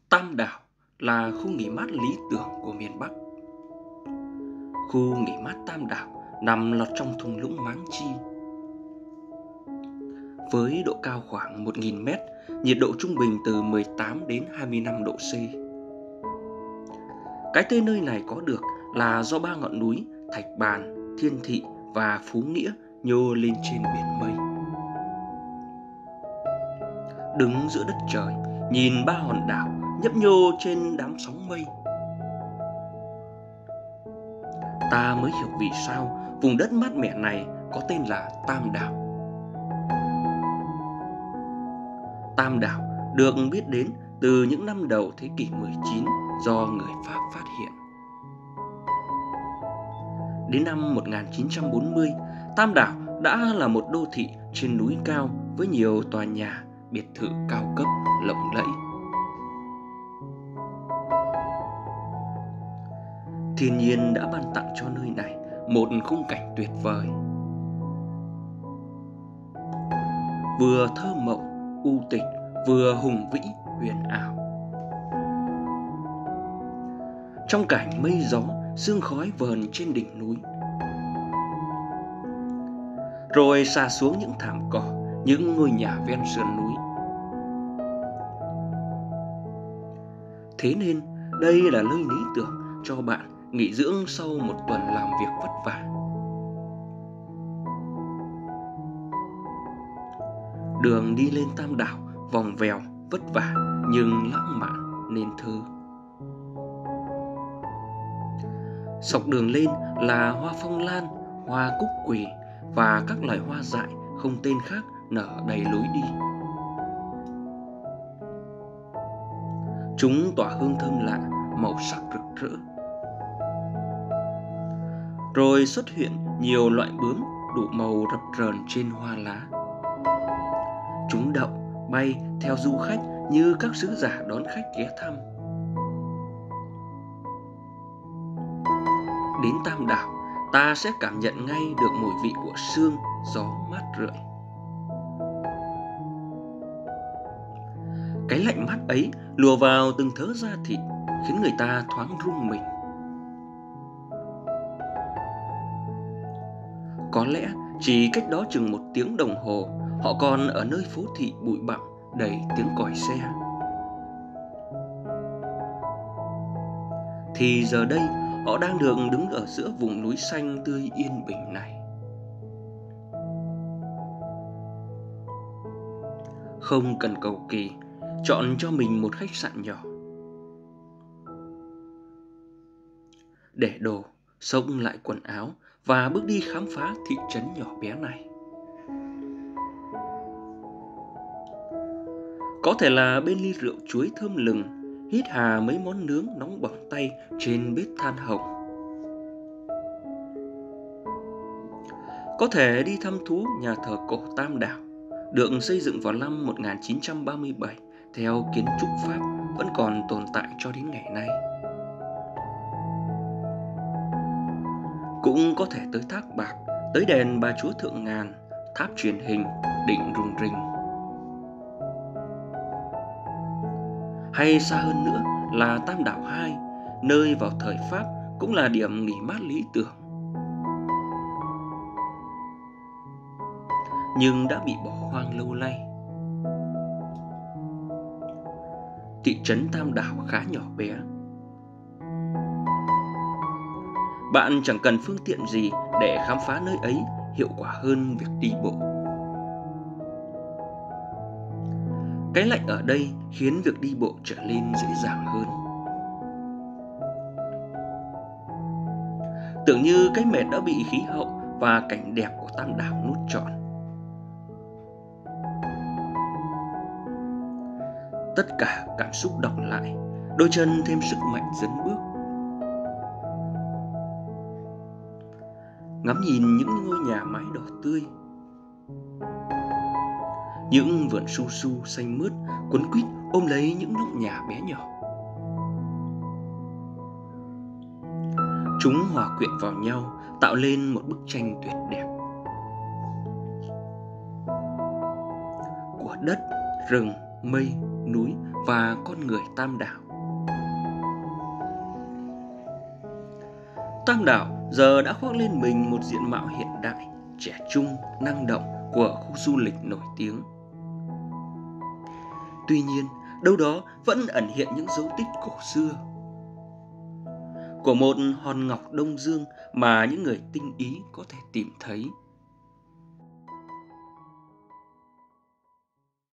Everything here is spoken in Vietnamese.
Tam Đảo là khu nghỉ mát lý tưởng của miền Bắc. Khu nghỉ mát Tam Đảo nằm lọt trong thung lũng Máng Chi. Với độ cao khoảng 1.000 mét, nhiệt độ trung bình từ 18 đến 25 độ C. Cái tên nơi này có được là do ba ngọn núi Thạch Bàn, Thiên Thị và Phú Nghĩa nhô lên trên biển mây. Đứng giữa đất trời, nhìn ba hòn đảo nhấp nhô trên đám sóng mây, ta mới hiểu vì sao vùng đất mát mẻ này có tên là Tam Đảo. Tam Đảo được biết đến từ những năm đầu thế kỷ 19 do người Pháp phát hiện. Đến năm 1940, Tam Đảo đã là một đô thị trên núi cao với nhiều tòa nhà, biệt thự cao cấp, lộng lẫy. Thiên nhiên đã ban tặng cho nơi này một khung cảnh tuyệt vời. Vừa thơ mộng, u tịch, vừa hùng vĩ, huyền ảo. Trong cảnh mây gió, sương khói vờn trên đỉnh núi, rồi xà xuống những thảm cỏ, những ngôi nhà ven sườn núi. Thế nên đây là nơi lý tưởng cho bạn nghỉ dưỡng sau một tuần làm việc vất vả. Đường đi lên Tam Đảo vòng vèo, vất vả nhưng lãng mạn nên thơ. Dọc đường lên là hoa phong lan, hoa cúc quỳ và các loài hoa dại không tên khác nở đầy lối đi. Chúng tỏa hương thơm lạ, màu sắc rực rỡ. Rồi xuất hiện nhiều loại bướm đủ màu rập rờn trên hoa lá. Chúng đậu, bay theo du khách như các sứ giả đón khách ghé thăm. Đến Tam Đảo, ta sẽ cảm nhận ngay được mùi vị của sương, gió mát rượi. Cái lạnh mát ấy lùa vào từng thớ da thịt, khiến người ta thoáng run mình. Có lẽ chỉ cách đó chừng 1 tiếng đồng hồ, họ còn ở nơi phố thị bụi bặm đầy tiếng còi xe. Thì giờ đây họ đang được đứng ở giữa vùng núi xanh tươi yên bình này. Không cần cầu kỳ, chọn cho mình một khách sạn nhỏ, để đồ, xốc lại quần áo và bước đi khám phá thị trấn nhỏ bé này. Có thể là bên ly rượu chuối thơm lừng, hít hà mấy món nướng nóng bỏng tay trên bếp than hồng. Có thể đi thăm thú nhà thờ cổ Tam Đảo, được xây dựng vào năm 1937 theo kiến trúc Pháp vẫn còn tồn tại cho đến ngày nay. Cũng có thể tới Thác Bạc, tới đền Bà Chúa Thượng Ngàn, tháp truyền hình, đỉnh Rùng Rình. Hay xa hơn nữa là Tam Đảo 2, nơi vào thời Pháp cũng là điểm nghỉ mát lý tưởng, nhưng đã bị bỏ hoang lâu nay. Thị trấn Tam Đảo khá nhỏ bé. Bạn chẳng cần phương tiện gì để khám phá nơi ấy hiệu quả hơn việc đi bộ. Cái lạnh ở đây khiến việc đi bộ trở nên dễ dàng hơn. Tưởng như cái mệt đã bị khí hậu và cảnh đẹp của Tam Đảo nuốt trọn. Tất cả cảm xúc đọng lại, đôi chân thêm sức mạnh dấn bước. Ngắm nhìn những ngôi nhà mái đỏ tươi, những vườn su su xanh mướt quấn quýt ôm lấy những nóc nhà bé nhỏ. Chúng hòa quyện vào nhau tạo lên một bức tranh tuyệt đẹp của đất, rừng, mây, núi và con người Tam Đảo. Tam Đảo giờ đã khoác lên mình một diện mạo hiện đại, trẻ trung, năng động của khu du lịch nổi tiếng. Tuy nhiên, đâu đó vẫn ẩn hiện những dấu tích cổ xưa của một hòn ngọc Đông Dương mà những người tinh ý có thể tìm thấy.